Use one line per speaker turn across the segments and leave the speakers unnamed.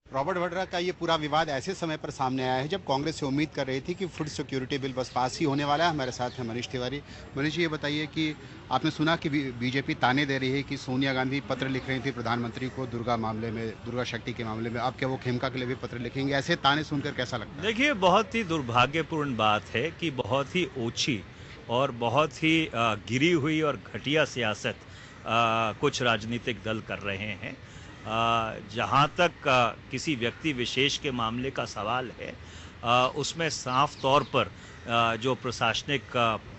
Robert Vadra का ये पूरा विवाद ऐसे समय पर सामने आया है जब कांग्रेस से उम्मीद कर रही थी कि फूड सिक्योरिटी बिल बस पास ही होने वाला है। हमारे साथ है मनीष तिवारी। मनीष जी, ये बताइए कि आपने सुना कि बीजेपी ताने दे रही है कि सोनिया गांधी पत्र लिख रही थी प्रधानमंत्री को दुर्गा शक्ति के मामले में, अब क्या वो खेमका के लिए भी पत्र लिखेंगे? ऐसे ताने सुनकर कैसा लगता है?
देखिए, बहुत ही दुर्भाग्यपूर्ण बात है कि बहुत ही ओछी और बहुत ही गिरी हुई और घटिया सियासत कुछ राजनीतिक दल कर रहे हैं। जहाँ तक किसी व्यक्ति विशेष के मामले का सवाल है, उसमें साफ तौर पर जो प्रशासनिक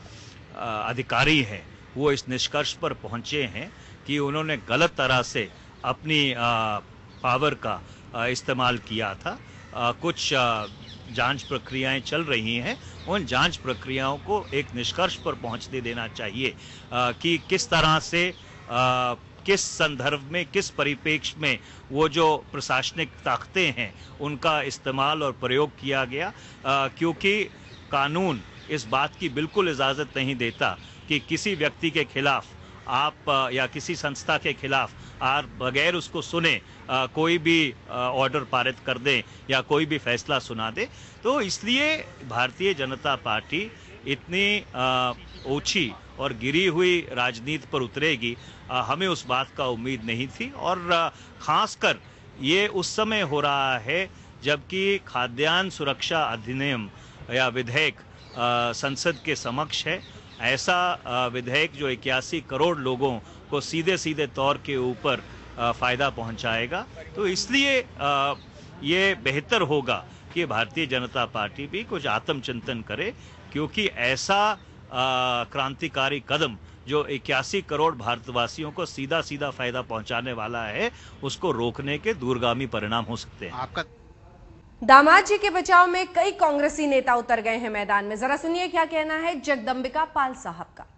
अधिकारी हैं वो इस निष्कर्ष पर पहुँचे हैं कि उन्होंने गलत तरह से अपनी पावर का इस्तेमाल किया था। कुछ जांच प्रक्रियाएं चल रही हैं, उन जांच प्रक्रियाओं को एक निष्कर्ष पर पहुंचने देना चाहिए कि किस तरह से किस संदर्भ में, किस परिप्रेक्ष्य में वो जो प्रशासनिक ताकतें हैं उनका इस्तेमाल और प्रयोग किया गया, क्योंकि कानून इस बात की बिल्कुल इजाज़त नहीं देता कि किसी व्यक्ति के खिलाफ आप या किसी संस्था के खिलाफ आप बगैर उसको सुने कोई भी ऑर्डर पारित कर दें या कोई भी फैसला सुना दे। तो इसलिए भारतीय जनता पार्टी इतनी ओछी और गिरी हुई राजनीति पर उतरेगी, हमें उस बात का उम्मीद नहीं थी। और खासकर ये उस समय हो रहा है जबकि खाद्यान्न सुरक्षा अधिनियम या विधेयक संसद के समक्ष है। ऐसा विधेयक जो 81 करोड़ लोगों को सीधे सीधे तौर के ऊपर फ़ायदा पहुंचाएगा। तो इसलिए ये बेहतर होगा कि भारतीय जनता पार्टी भी कुछ आत्मचिंतन करे, क्योंकि ऐसा क्रांतिकारी कदम जो 81 करोड़ भारतवासियों को सीधा सीधा फ़ायदा पहुंचाने वाला है, उसको रोकने के दूरगामी परिणाम हो सकते हैं।
आपका
दामाद जी के बचाव में कई कांग्रेसी नेता उतर गए हैं मैदान में। जरा सुनिए क्या कहना है जगदंबिका पाल साहब का।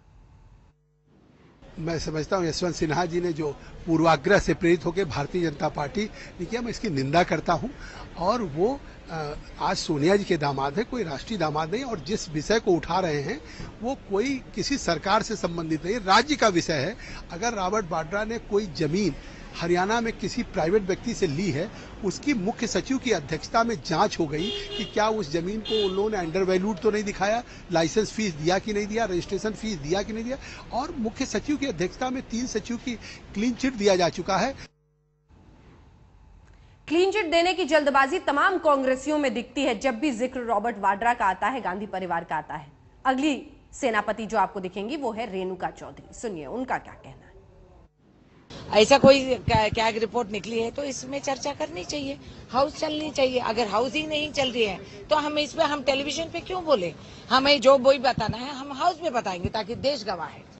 मैं समझता हूं यशवंत सिन्हा जी ने जो पूर्वाग्रह से प्रेरित होकर भारतीय जनता पार्टी ने किया, मैं इसकी निंदा करता हूं। और वो आज सोनिया जी के दामाद है, कोई राष्ट्रीय दामाद नहीं। और जिस विषय को उठा रहे हैं वो कोई किसी सरकार से संबंधित नहीं, राज्य का विषय है। अगर रॉबर्ट वाड्रा ने कोई जमीन हरियाणा में किसी प्राइवेट व्यक्ति से ली है, उसकी मुख्य सचिव की अध्यक्षता में जांच हो गई कि क्या उस जमीन को उन लोगों ने अंडर वैल्यूड तो नहीं दिखाया, लाइसेंस फीस दिया कि नहीं दिया, रजिस्ट्रेशन फीस दिया कि नहीं दिया। और मुख्य सचिव की अध्यक्षता में 3 सचिव की क्लीन चिट दिया जा चुका है।
क्लीन चिट देने की जल्दबाजी तमाम कांग्रेसियों में दिखती है जब भी जिक्र रॉबर्ट वाड्रा का आता है, गांधी परिवार का आता है। अगली सेनापति जो आपको दिखेंगी वो है रेणुका चौधरी। सुनिए उनका क्या कहना है।
ऐसा कोई कैग रिपोर्ट निकली है तो इसमें चर्चा करनी चाहिए, हाउस चलनी चाहिए। अगर हाउस ही नहीं चल रही है तो हम इसमें हम टेलीविजन पे क्यों बोले? हमें जो वही बताना है हम हाउस में बताएंगे ताकि देश गवाह है।